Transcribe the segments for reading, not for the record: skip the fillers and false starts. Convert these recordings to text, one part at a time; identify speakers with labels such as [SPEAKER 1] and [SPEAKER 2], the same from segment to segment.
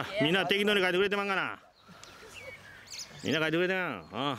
[SPEAKER 1] みんな適当に書いてくれてまんかな。みんな書いてくれてん。はい。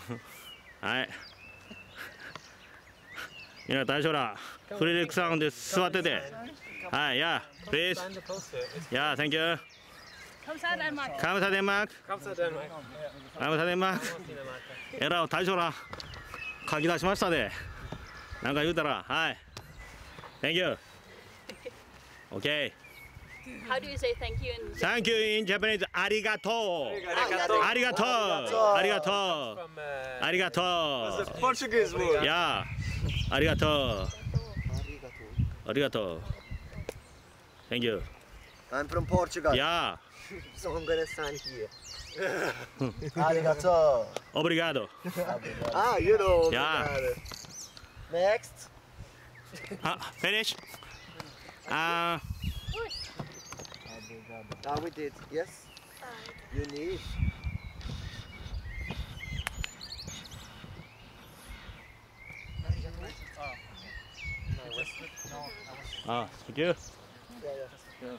[SPEAKER 1] みんな大将ら、フレリックさんで座ってて。はい、や、please。や、thank you。カムサデンマーク。カムサデンマーク。カムサデンマーク。カムサデンマーク。えら、大将ら、書き出しましたで。なんか言うたら、はい。thank you。OK。
[SPEAKER 2] How do you say thank you in
[SPEAKER 1] Thank you in Japanese. ありがとう。ありがとう。ありがとう。ありがとう。
[SPEAKER 3] Portuguese word.
[SPEAKER 1] や、ありがとう。ありがとう。Thank you.
[SPEAKER 3] I'm from Portugal.
[SPEAKER 1] や、
[SPEAKER 3] So I'm gonna sign here. Arigato.
[SPEAKER 1] Obrigado.
[SPEAKER 3] Ah, you know.
[SPEAKER 1] Yeah.
[SPEAKER 3] Next.
[SPEAKER 1] Finish.
[SPEAKER 3] Ah, we did. Yes. You need.
[SPEAKER 1] Thank you.
[SPEAKER 3] Yeah.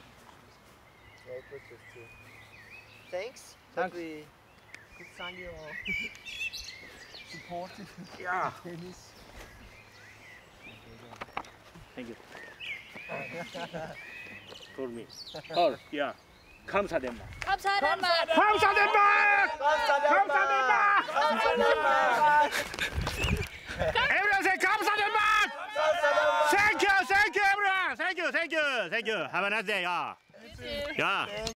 [SPEAKER 3] Thanks.
[SPEAKER 1] Thanks.
[SPEAKER 3] We could sign your support.
[SPEAKER 1] Yeah.
[SPEAKER 3] Tennis.
[SPEAKER 1] Thank you. Told me. Oh, yeah. 감사드립니다.
[SPEAKER 2] 감사합니다.
[SPEAKER 1] 감사드립니다. 감사드립니다. Everyone say 감사드립니다. Thank you, everyone. Thank you. Have a nice day, yeah.
[SPEAKER 2] You too.
[SPEAKER 1] Yeah.